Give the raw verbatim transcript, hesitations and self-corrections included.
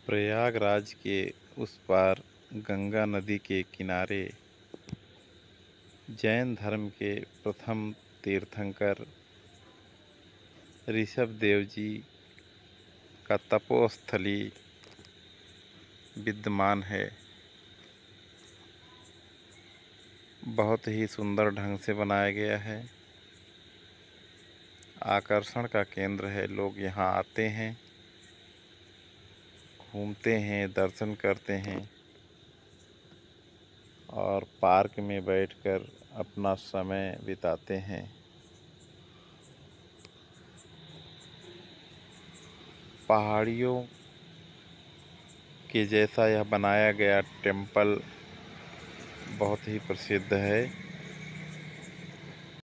प्रयागराज के उस पार गंगा नदी के किनारे जैन धर्म के प्रथम तीर्थंकर ऋषभ देव जी का तपोस्थली विद्यमान है। बहुत ही सुंदर ढंग से बनाया गया है। आकर्षण का केंद्र है। लोग यहाँ आते हैं, घूमते हैं, दर्शन करते हैं और पार्क में बैठकर अपना समय बिताते हैं। पहाड़ियों के जैसा यह बनाया गया टेम्पल बहुत ही प्रसिद्ध है।